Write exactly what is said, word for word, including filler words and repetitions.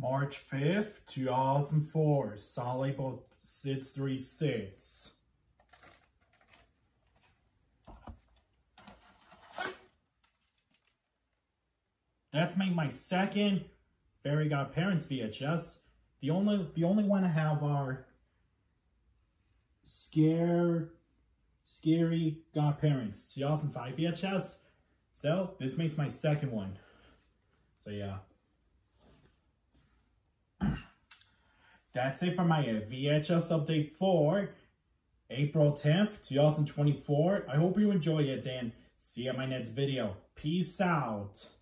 March fifth, two thousand four, Salt Lake six three six. That's made my second Fairy Godparents V H S. The only the only one I have are Scare Scary Godparents two thousand five V H S. So this makes my second one. So yeah. That's it for my V H S update for April tenth, two thousand twenty-four. I hope you enjoy it and see you in my next video. Peace out.